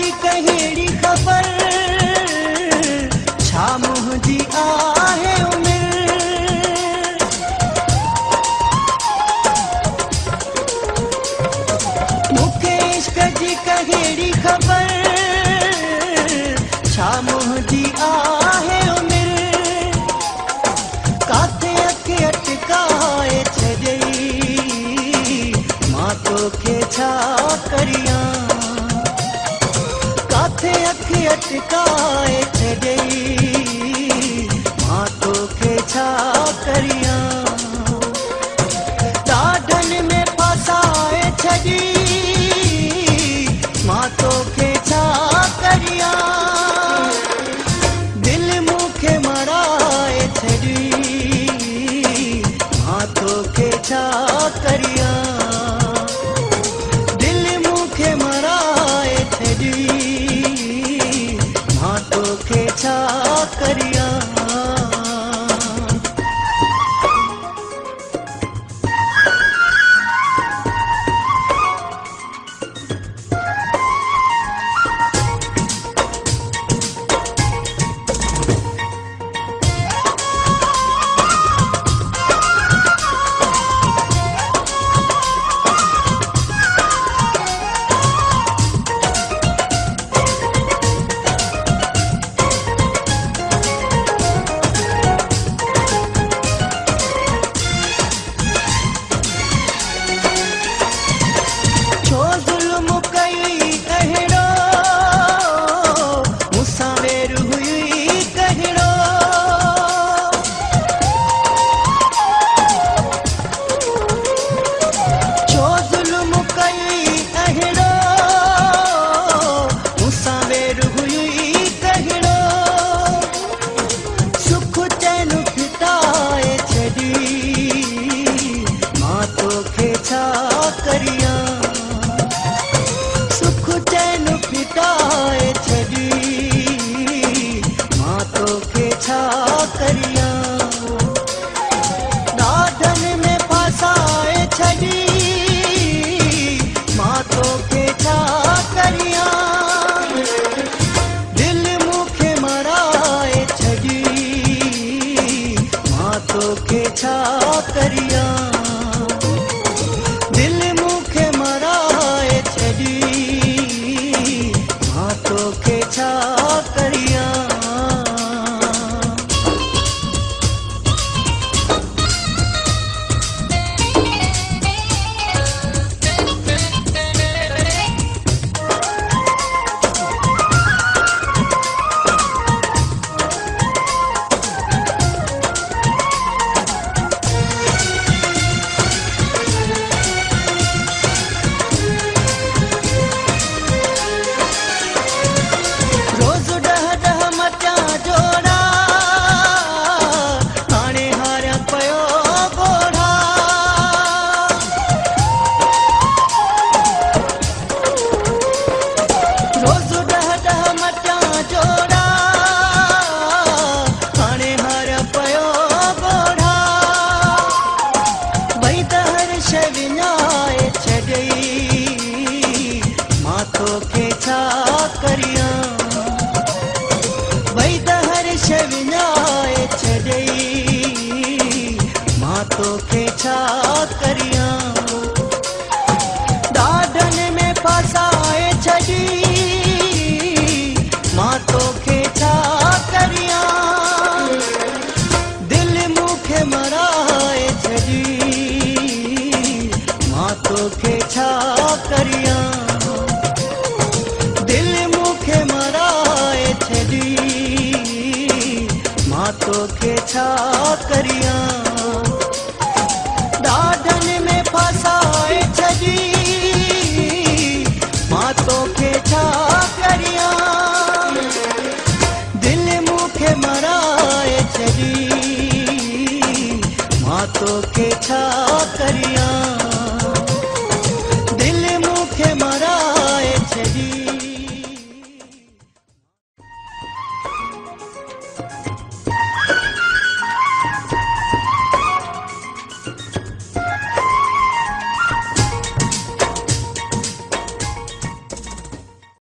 जी कहिड़ी ख़बर छा मुंहिंजी आहे उमिरि मूंखे इश्क जी कहिड़ी ख़बर छा मुंहिंजी आहे उमिरि काथे अखि अटकाए छॾई मां तोखे छा करियां काथे अखि अटकाए छॾई मां तोखे छा करियां ॾाढनि में फसाए छॾी मां तोखे छा करियां दिलि मूंखे मराए छॾी मां तोखे छा करियां दिलि मूंखे मराए छॾी मां तोखे छा करियां सुख चैन फिटाए छॾी मां तोखे छा करियां ॾाढनि में फसाए छॾी मां तोखे छा करियां दिलि मूंखे मराए छॾी मां तोखे छा करियां दिलि मूंखे मराए छॾी मां तोखे छा करियां तोखे छा करियां भई त हर शइ विञाए छॾई मां तोखे छा करियां ॾाढनि में फसाए छॾी मां तोखे छा करियां दिलि मूंखे मराए छॾी मां तोखे छा करियां मां तोखे छा करियां ॾाढनि में फसाए छॾी मां तोखे छा करियां दिलि मूंखे मराए छॾी मां तोखे छा करियां